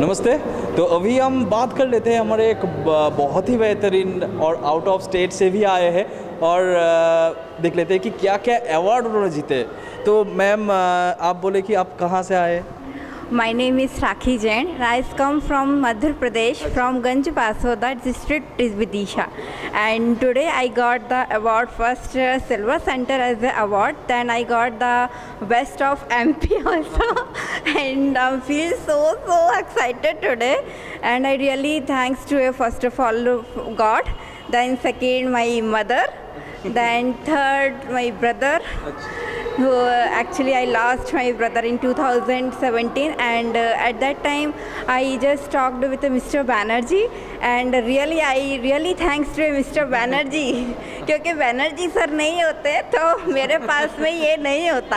नमस्ते। तो अभी हम बात कर लेते हैं हमारे एक बहुत ही बेहतरीन और आउट ऑफ स्टेट से भी आए हैं और देख लेते हैं कि क्या क्या अवार्ड उन्होंने जीते। तो मैम आप बोले कि आप कहाँ से आए? My name is Rakhi Jain. I come from Madhya Pradesh, from Ganj Basoda district is Vidisha. And today I got the award first Silver Center as the award. Then I got the Best of MP also. And I feel so excited today. And I really thanks to first of all God. Then second my mother. Then third my brother. Who actually I lost my brother in 2017 and at that time I just talked with Mr. Banerjee and really I really thanks to Mr. Banerjee क्योंकि Banerjee sir नहीं होते तो मेरे पास में ये नहीं होता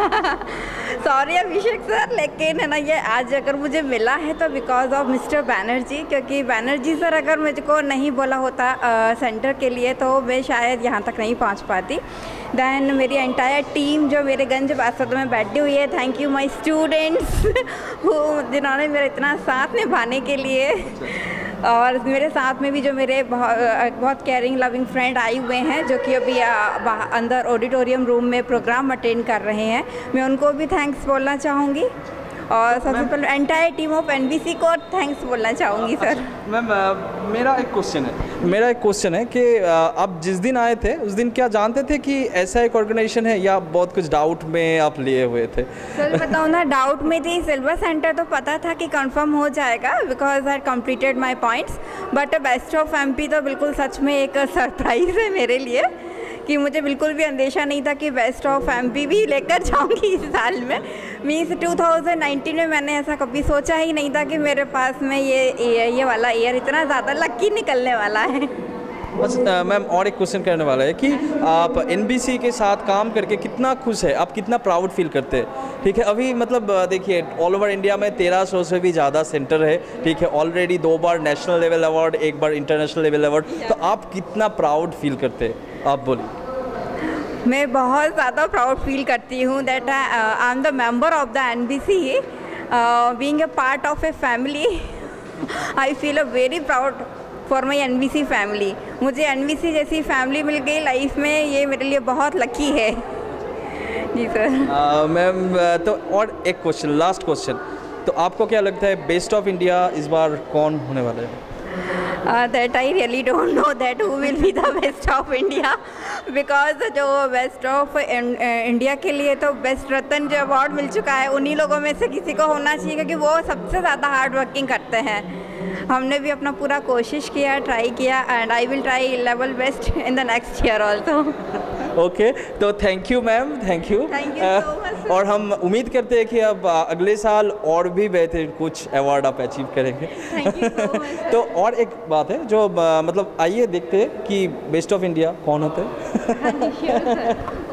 sorry अभिषेक sir, लेकिन है ना ये आज अगर मुझे मिला है तो बिकॉज ऑफ मिस्टर बैनर्जी, क्योंकि बैनर्जी सर अगर मुझको नहीं बोला होता सेंटर के लिए तो मैं शायद यहाँ तक नहीं पहुँच पाती। दैन मेरी एंटायर टीम जो मेरे गंज बासोद में बैठी हुई है, थैंक यू माय स्टूडेंट्स जिन्होंने मेरा इतना साथ निभाने के लिए, और मेरे साथ में भी जो मेरे बहुत केयरिंग लविंग फ्रेंड आए हुए हैं जो कि अभी अंदर ऑडिटोरियम रूम में प्रोग्राम अटेंड कर रहे हैं, मैं उनको भी थैंक्स बोलना चाहूँगी। और सबसे पहले एंटायर टीम ऑफ एनबीसी को थैंक्स बोलना चाहूँगी सर। मैम मेरा एक क्वेश्चन है कि आप जिस दिन आए थे उस दिन क्या जानते थे कि ऐसा एक ऑर्गेनाइजेशन है या बहुत कुछ डाउट में आप लिए हुए थे? सर बताऊँ ना, डाउट में थी। सिल्वर सेंटर तो पता था कि कंफर्म हो जाएगा because I completed my points, but best of MP तो बिल्कुल सच में एक सरप्राइज़ है मेरे लिए कि मुझे बिल्कुल भी अंदेशा नहीं था कि बेस्ट ऑफ एमपी भी लेकर जाऊंगी इस साल में। मीन्स 2019 में मैंने ऐसा कभी सोचा ही नहीं था कि मेरे पास में ये वाला ईयर इतना ज़्यादा लकी निकलने वाला है। बस मैम और एक क्वेश्चन करने वाला है कि आप एनबीसी के साथ काम करके कितना खुश है, आप कितना प्राउड फील करते हैं? ठीक है, अभी मतलब देखिए ऑल ओवर इंडिया में 1300 से भी ज़्यादा सेंटर है, ठीक है, ऑलरेडी 2 बार नेशनल लेवल अवार्ड, 1 बार इंटरनेशनल लेवल अवार्ड, तो आप कितना प्राउड फील करते हैं? आप बोलिए। मैं बहुत ज़्यादा प्राउड फील करती हूँ that I am the member of the NBC, being a part of a family. I feel a very proud for my NBC family. मुझे एनबीसी जैसी फैमिली मिल गई लाइफ में, ये मेरे लिए बहुत लकी है। जी सर। मैम तो और एक क्वेश्चन, लास्ट क्वेश्चन, तो आपको क्या लगता है बेस्ट ऑफ इंडिया इस बार कौन होने वाला है? That I really don't know that who will be the best of India because जो बेस्ट ऑफ इंडिया के लिए तो बेस्ट रत्न जो अवार्ड मिल चुका है उन्हीं लोगों में से किसी को होना चाहिए क्योंकि वो सबसे ज़्यादा हार्ड वर्किंग करते हैं। हमने भी अपना पूरा कोशिश किया, ट्राई किया and I will try level best in the next year also. Okay, तो thank you ma'am, thank you so much. और हम उम्मीद करते हैं कि अब अगले साल और भी बेहतरीन कुछ अवार्ड आप अचीव करेंगे। Thank you so much. तो और एक बात है जो मतलब आइए देखते हैं कि बेस्ट ऑफ इंडिया कौन होते हैं। हाँ जी, श्योर सर।